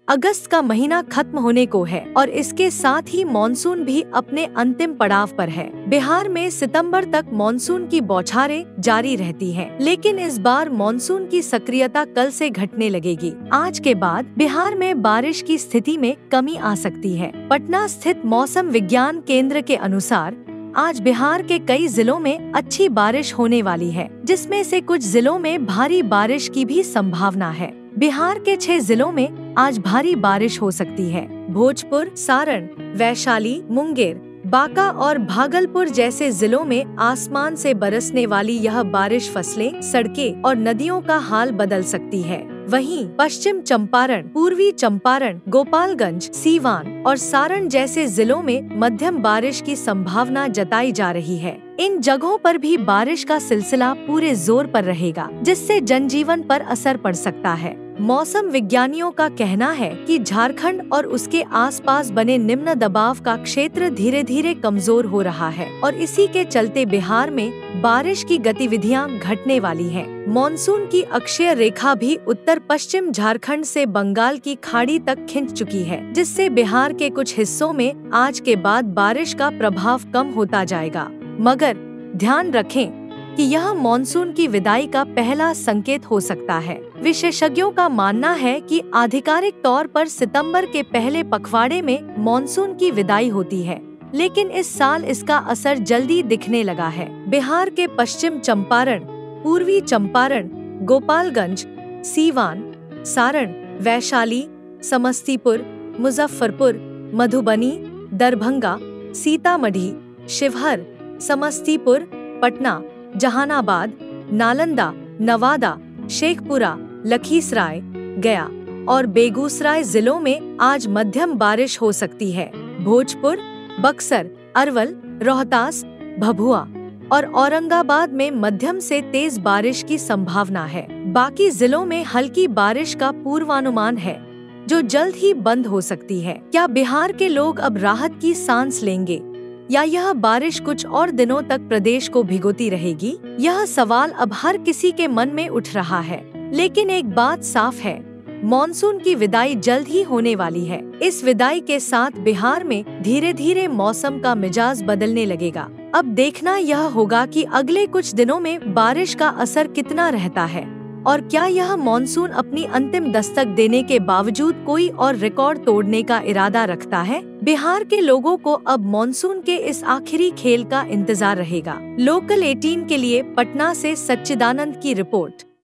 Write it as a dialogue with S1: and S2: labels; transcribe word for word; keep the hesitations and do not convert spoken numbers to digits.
S1: अगस्त का महीना खत्म होने को है और इसके साथ ही मॉनसून भी अपने अंतिम पड़ाव पर है। बिहार में सितंबर तक मॉनसून की बौछारें जारी रहती हैं, लेकिन इस बार मॉनसून की सक्रियता कल से घटने लगेगी। आज के बाद बिहार में बारिश की स्थिति में कमी आ सकती है। पटना स्थित मौसम विज्ञान केंद्र के अनुसार आज बिहार के कई जिलों में अच्छी बारिश होने वाली है, जिसमें से कुछ जिलों में भारी बारिश की भी संभावना है। बिहार के छह जिलों में आज भारी बारिश हो सकती है। भोजपुर, सारण, वैशाली, मुंगेर, बांका और भागलपुर जैसे जिलों में आसमान से बरसने वाली यह बारिश फसलें, सड़कें और नदियों का हाल बदल सकती है। वहीं पश्चिम चंपारण, पूर्वी चंपारण, गोपालगंज, सीवान और सारण जैसे जिलों में मध्यम बारिश की संभावना जताई जा रही है। इन जगहों पर भी बारिश का सिलसिला पूरे जोर पर रहेगा, जिससे जनजीवन पर असर पड़ सकता है। मौसम विज्ञानियों का कहना है कि झारखंड और उसके आसपास बने निम्न दबाव का क्षेत्र धीरे धीरे कमजोर हो रहा है और इसी के चलते बिहार में बारिश की गतिविधियां घटने वाली हैं। मॉनसून की अक्षीय रेखा भी उत्तर पश्चिम झारखंड से बंगाल की खाड़ी तक खिंच चुकी है, जिससे बिहार के कुछ हिस्सों में आज के बाद बारिश का प्रभाव कम होता जाएगा। मगर ध्यान रखें कि यह मॉनसून की विदाई का पहला संकेत हो सकता है। विशेषज्ञों का मानना है कि आधिकारिक तौर पर सितंबर के पहले पखवाड़े में मॉनसून की विदाई होती है, लेकिन इस साल इसका असर जल्दी दिखने लगा है। बिहार के पश्चिम चंपारण, पूर्वी चंपारण, गोपालगंज, सीवान, सारण, वैशाली, समस्तीपुर, मुजफ्फरपुर, मधुबनी, दरभंगा, सीतामढ़ी, शिवहर, समस्तीपुर, पटना, जहानाबाद, नालंदा, नवादा, शेखपुरा, लखीसराय, गया और बेगूसराय जिलों में आज मध्यम बारिश हो सकती है। भोजपुर, बक्सर, अरवल, रोहतास, भभुआ और औरंगाबाद में मध्यम से तेज बारिश की संभावना है। बाकी जिलों में हल्की बारिश का पूर्वानुमान है, जो जल्द ही बंद हो सकती है। क्या बिहार के लोग अब राहत की सांस लेंगे या यह बारिश कुछ और दिनों तक प्रदेश को भिगोती रहेगी? यह सवाल अब हर किसी के मन में उठ रहा है, लेकिन एक बात साफ है, मॉनसून की विदाई जल्द ही होने वाली है। इस विदाई के साथ बिहार में धीरे धीरे मौसम का मिजाज बदलने लगेगा। अब देखना यह होगा कि अगले कुछ दिनों में बारिश का असर कितना रहता है और क्या यह मॉनसून अपनी अंतिम दस्तक देने के बावजूद कोई और रिकॉर्ड तोड़ने का इरादा रखता है। बिहार के लोगों को अब मॉनसून के इस आखिरी खेल का इंतजार रहेगा। लोकल अठारह के लिए पटना से सच्चिदानंद की रिपोर्ट।